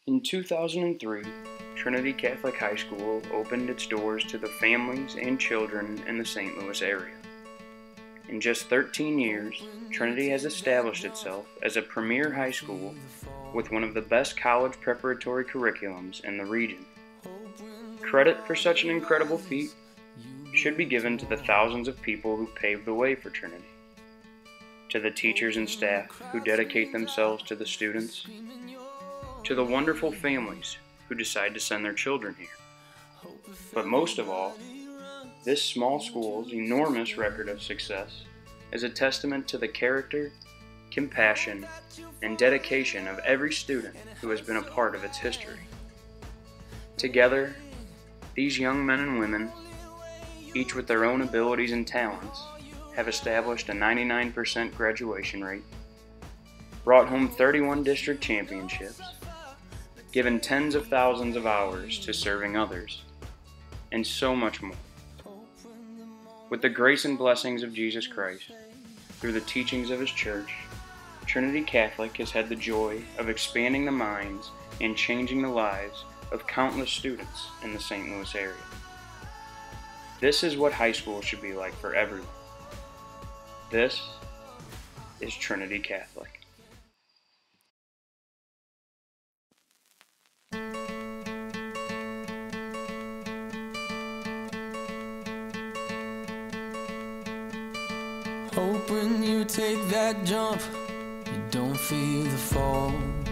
In 2003, Trinity Catholic High School opened its doors to the families and children in the St. Louis area. In just 13 years, Trinity has established itself as a premier high school with one of the best college preparatory curriculums in the region. Credit for such an incredible feat should be given to the thousands of people who paved the way for Trinity, to the teachers and staff who dedicate themselves to the students, to the wonderful families who decide to send their children here. But most of all, this small school's enormous record of success is a testament to the character, compassion, and dedication of every student who has been a part of its history. Together, these young men and women, each with their own abilities and talents, have established a 99% graduation rate, brought home 31 district championships, given tens of thousands of hours to serving others, and so much more. With the grace and blessings of Jesus Christ, through the teachings of His Church, Trinity Catholic has had the joy of expanding the minds and changing the lives of countless students in the St. Louis area. This is what high school should be like for everyone. This is Trinity Catholic. Hope when you take that jump, you don't feel the fall.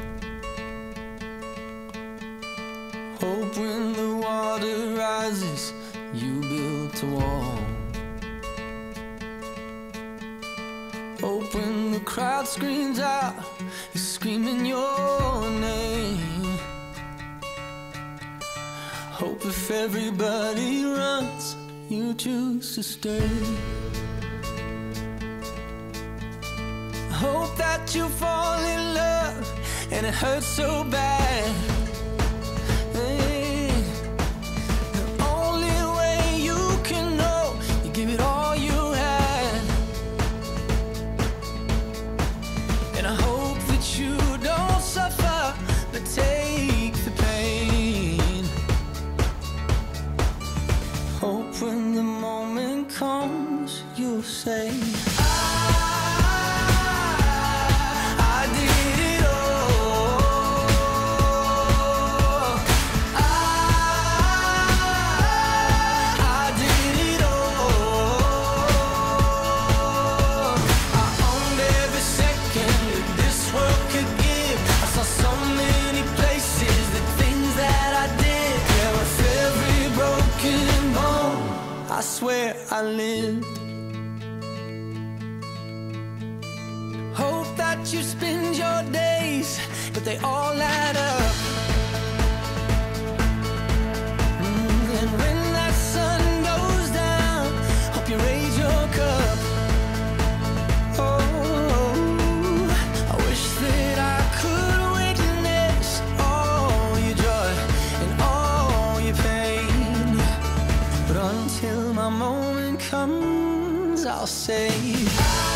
Hope when the water rises, you built a wall. Hope when the crowd screams out, you're screaming your name. Hope if everybody runs, you choose to stay. Hope that you fall in love and it hurts so bad. Hey, the only way you can know, you give it all you had. And I hope that you don't suffer, but take the pain. Hope when the moment comes, you'll say, I swear I lived. Hope that you spend your days, but they all add up. And when that sun goes down, hope you raise your cup. Oh, I wish that I could witness all your joy and all your pain. But until my moment comes, I'll say